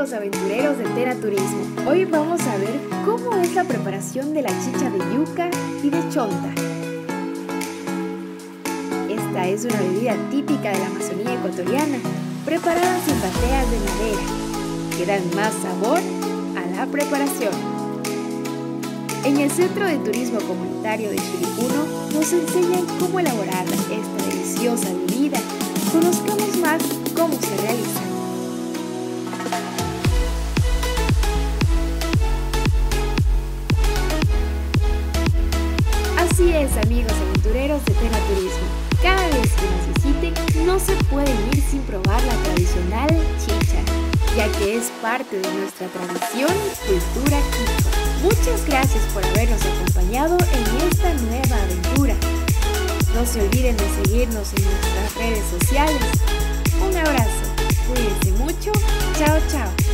amigos aventureros de Tera Turismo. Hoy vamos a ver cómo es la preparación de la chicha de yuca y de chonta. Esta es una bebida típica de la Amazonía ecuatoriana, preparada sin bateas de madera, que dan más sabor a la preparación. En el Centro de Turismo Comunitario de Chiricuno nos enseñan cómo elaborar esta deliciosa bebida. Conozcamos más cómo se realiza. Así es, amigos aventureros de Tera Turismo. Cada vez que nos visiten, no se pueden ir sin probar la tradicional chicha, ya que es parte de nuestra tradición y cultura quechua. Muchas gracias por habernos acompañado en esta nueva aventura. No se olviden de seguirnos en nuestras redes sociales. Un abrazo, cuídense mucho, chao chao.